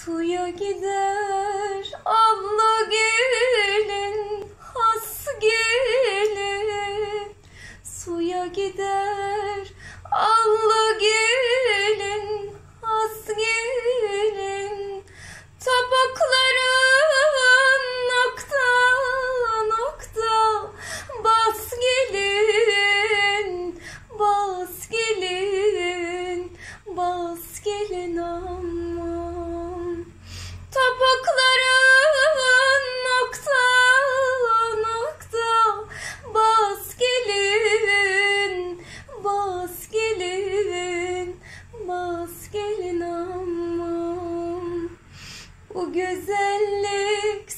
Suya gider Allı gelin, has gelin. Suya gider Allı gelin, has gelin. Tabakların nokta nokta, bas gelin, bas gelin, bas gelin aman. Tabakların nokta nokta, bas gelin, bas gelin, bas gelin aman. Bu güzellik